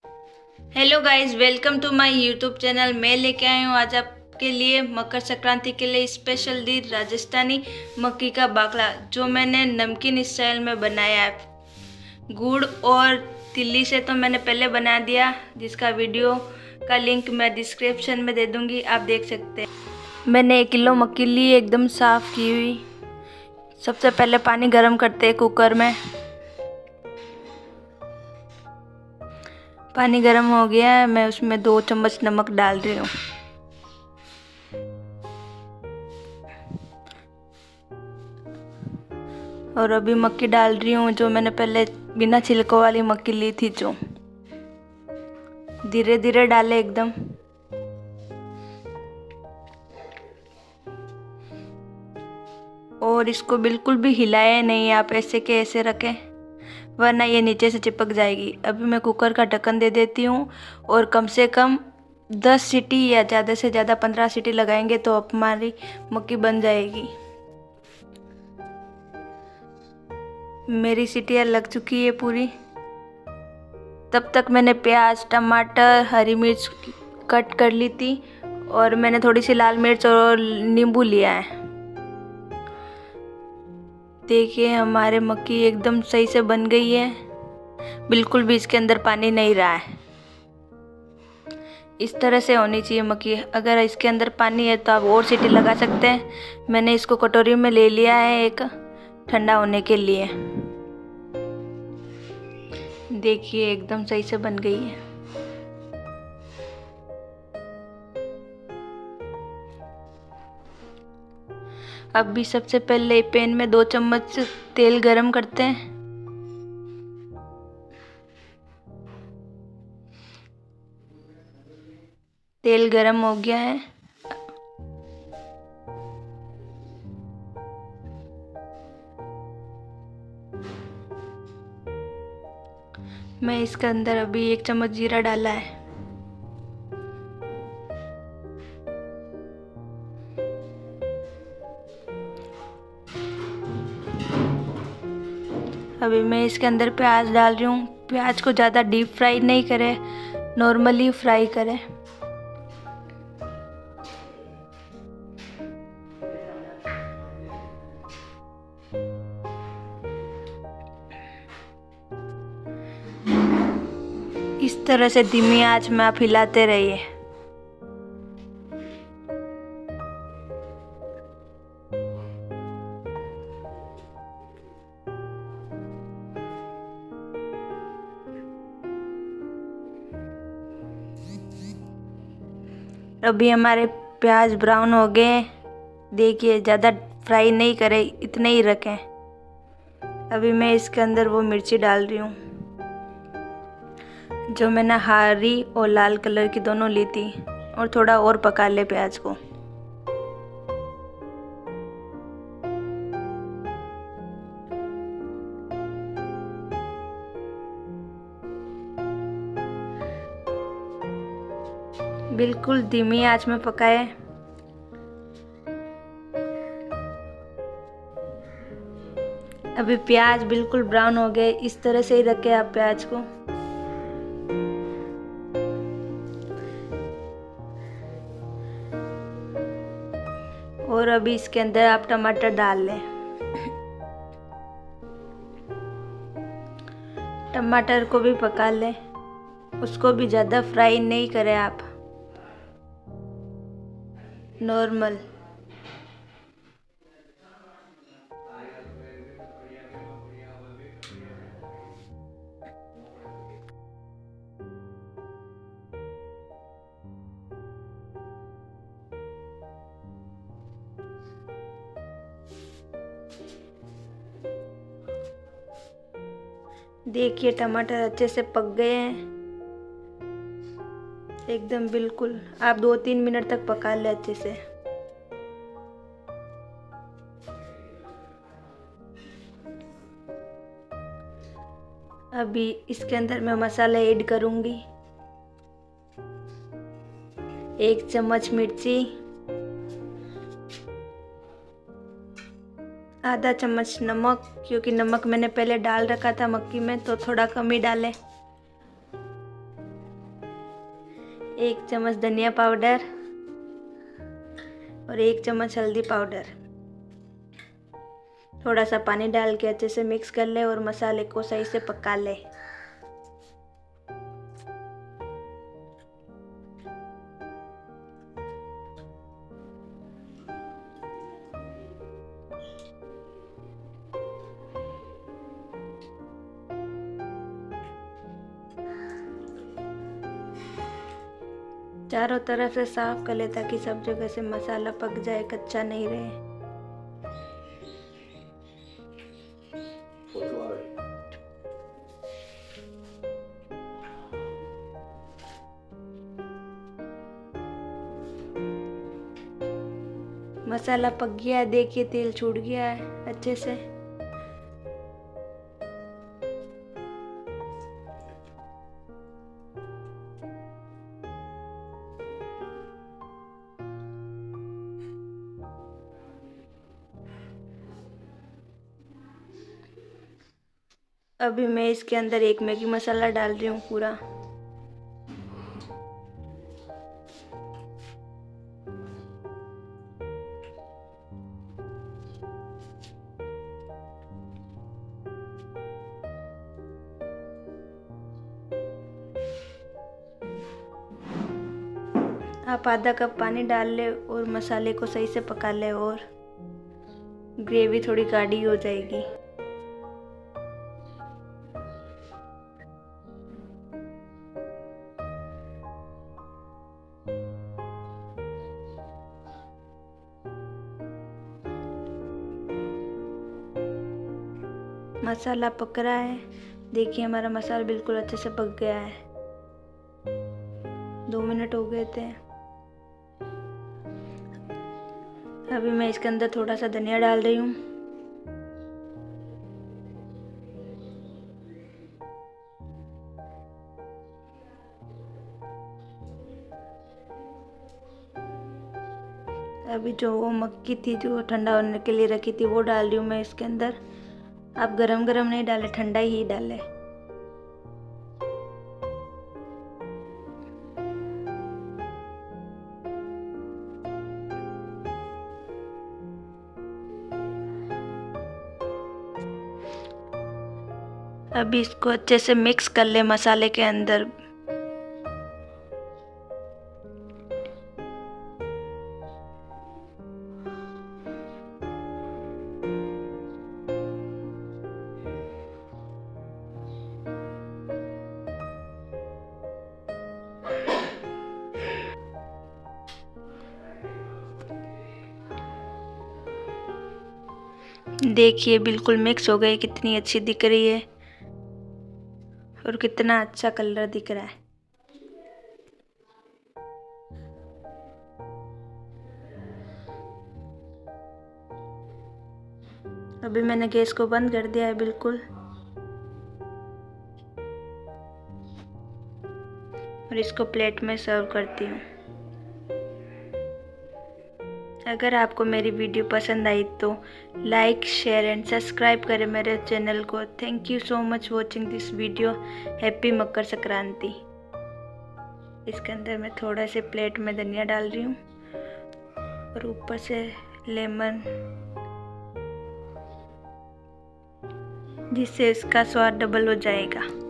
Hello guys, welcome to my YouTube channel. मैं लेके आई हूँ आज आपके लिए मकर संक्रांति के लिए स्पेशल डिश राजस्थानी मक्की का बाकला, जो मैंने नमकीन स्टाइल में बनाया है। गुड़ और तिल्ली से तो मैंने पहले बना दिया, जिसका वीडियो का लिंक मैं डिस्क्रिप्शन में दे दूँगी, आप देख सकते हैं। मैंने 1 किलो मक्की ली, एकदम साफ़ की हुई। सबसे पहले पानी गर्म करते हैं कुकर में। पानी गर्म हो गया है, मैं उसमें 2 चम्मच नमक डाल रही हूँ। और अभी मक्की डाल रही हूँ, जो मैंने पहले बिना छिलकों वाली मक्की ली थी। जो धीरे धीरे डाले एकदम। और इसको बिल्कुल भी हिलाए नहीं, आप ऐसे के ऐसे रखें, वरना ये नीचे से चिपक जाएगी। अभी मैं कुकर का ढक्कन दे देती हूँ और कम से कम 10 सीटी या ज़्यादा से ज़्यादा 15 सीटी लगाएंगे तो हमारी मक्की बन जाएगी। मेरी सीटियाँ लग चुकी है पूरी। तब तक मैंने प्याज, टमाटर, हरी मिर्च कट कर ली थी और मैंने थोड़ी सी लाल मिर्च और नींबू लिया है। देखिए हमारे मक्की एकदम सही से बन गई है, बिल्कुल भी इसके अंदर पानी नहीं रहा है। इस तरह से होनी चाहिए मक्की। अगर इसके अंदर पानी है तो आप और सीटी लगा सकते हैं। मैंने इसको कटोरी में ले लिया है एक, ठंडा होने के लिए। देखिए एकदम सही से बन गई है। अब भी सबसे पहले पैन में 2 चम्मच तेल गरम करते हैं। तेल गरम हो गया है। मैं इसके अंदर अभी 1 चम्मच जीरा डाला है। अभी मैं इसके अंदर प्याज डाल रही हूँ। प्याज को ज़्यादा डीप फ्राई नहीं करें, नॉर्मली फ्राई करें। इस तरह से धीमी आंच में आप हिलाते रहिए। अभी हमारे प्याज ब्राउन हो गए। देखिए ज़्यादा फ्राई नहीं करें, इतने ही रखें। अभी मैं इसके अंदर वो मिर्ची डाल रही हूँ जो मैंने हरी और लाल कलर की दोनों ली थी। और थोड़ा और पका ले प्याज को। बिल्कुल धीमी आंच में पकाए। अभी प्याज बिल्कुल ब्राउन हो गए, इस तरह से ही रखें आप प्याज को। और अभी इसके अंदर आप टमाटर डाल लें। टमाटर को भी पका लें, उसको भी ज़्यादा फ्राई नहीं करें आप, नॉर्मल। देखिए टमाटर अच्छे से पक गए हैं एकदम। बिल्कुल आप 2-3 मिनट तक पका ले अच्छे से। अभी इसके अंदर मैं मसाला ऐड करूंगी। 1 चम्मच मिर्ची, आधा चम्मच नमक, क्योंकि नमक मैंने पहले डाल रखा था मक्की में तो थोड़ा कम ही डालें। 1 चम्मच धनिया पाउडर और 1 चम्मच हल्दी पाउडर। थोड़ा सा पानी डाल के अच्छे से मिक्स कर ले और मसाले को सही से पका ले। चारों तरफ से साफ कर ले ताकि सब जगह से मसाला पक जाए, कच्चा नहीं रहे। मसाला पक गया है, देखिए तेल छूट गया है अच्छे से। अभी मैं इसके अंदर 1 मैगी मसाला डाल रही हूँ पूरा। आप आधा कप पानी डाल ले और मसाले को सही से पका ले और ग्रेवी थोड़ी गाढ़ी हो जाएगी। मसाला पक रहा है, देखिए हमारा मसाला बिल्कुल अच्छे से पक गया है। 2 मिनट हो गए थे। अभी मैं इसके अंदर थोड़ा सा धनिया डाल रही हूँ। अभी जो वो मक्की थी जो ठंडा होने के लिए रखी थी वो डाल रही हूँ मैं इसके अंदर। आप गरम गरम नहीं डालें, ठंडा ही डालें। अभी इसको अच्छे से मिक्स कर ले मसाले के अंदर। देखिए बिल्कुल मिक्स हो गई, कितनी अच्छी दिख रही है और कितना अच्छा कलर दिख रहा है। अभी मैंने गैस को बंद कर दिया है बिल्कुल और इसको प्लेट में सर्व करती हूँ। अगर आपको मेरी वीडियो पसंद आई तो लाइक, शेयर एंड सब्सक्राइब करें मेरे चैनल को। Thank you so much watching this video. Happy Makar Sankranti. इसके अंदर मैं थोड़ा से प्लेट में धनिया डाल रही हूँ और ऊपर से लेमन, जिससे इसका स्वाद डबल हो जाएगा।